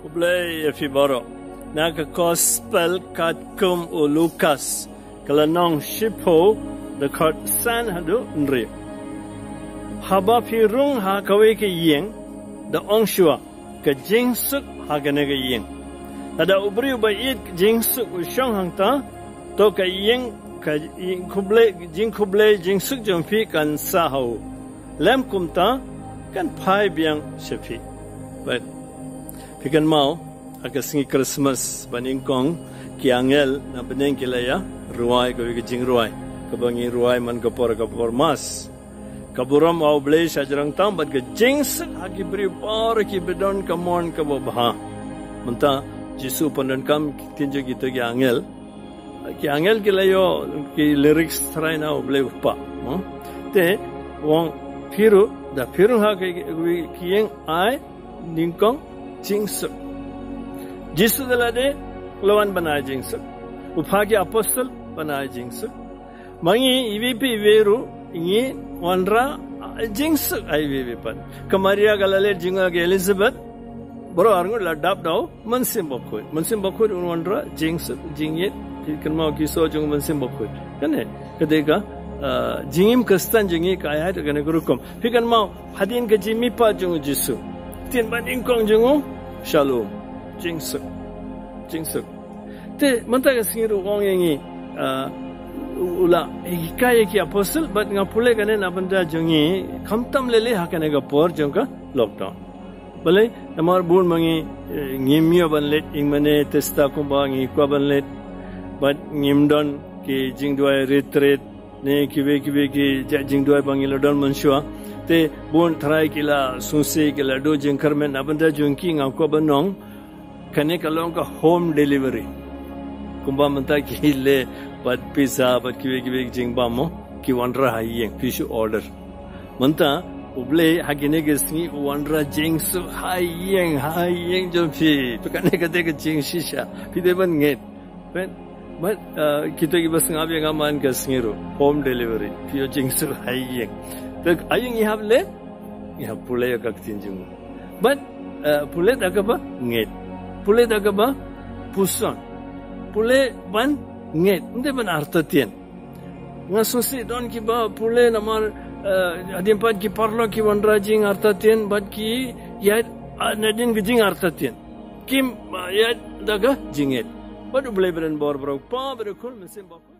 Ublay Fiboro. Naka Gospel kat kum u Lucas. Kalanong Shipo the kat san hadu nri. Haba firung ha kawe ke yeng the ongshua ke jingsuk ha gane ke yeng. Ada ubri ubayit jingsuk u shang hangta to ke yeng ka kuble jingsuk jomfi kan sahau. Lem kumta kan phai biang shefi. But pikan mau agak singi Christmas baning kong ki angel na beneng kilaya ruai ko ki jing ruai kabangi ruai man kapor mas kaburam au blay sajarang tam bat ke jings hagi bri par ki bedon kamon ka bha menta jisu pandon kam tinjo gitu ki angel kilayo ki lyrics try na blay upa te wong firu ha ki yeng ai ningkong jingsuk jisu dalade lawan banaya jingsuk upagi apostle banaya jingsuk mangi EVP veru ingi wanra jingsuk IVP pan kamaria galale jinga ge Elizabeth bro arngu ladap dau mansim bokoi wanra jingsuk jingit kanma kiso jung mansim bokoi kane kadega jingim kastan jingi kaya to kane gurukom fikan mau hadin ke jimi pa jung jisu tin baning kong jungu shalom jingsuk te mantag singiru wong yengi ula hikaya ki apostle but ngapule kane nabanda jungi khamtam lele hakane ga por jongka lockdown bale namar bun mangi ngimyo banlet ingmane testa kumba ngi kwa banlet but ngimdon ki jingdwai retreat ne kibe ki jingdwai bangilodon manshwa te bun tharai kila sunse kila do jingkarmen nabanda jungki ngakwa banong kane kalong ka home delivery kumba manta ki le but pizza but kibe jingba mo ki wanra hayeng fish order manta uble hagine gesni wanra jingsu hayeng jo fi to kane ka de jing shisha pide ban nget but kito ki bas ngabe ngaman gesngiru home delivery pio jingsu hayeng to ayeng ihab le ihab pule ka tinjung but pule takaba nget pule takaba puson pule ban nget nde ban artatien ngasusi don ki ba pule namar adim pad ki parlo ki wanra jing artatien bad ki ya nadin gijing artatien kim ya daga jinget badu bele beren bor bro pa berekul mesim ba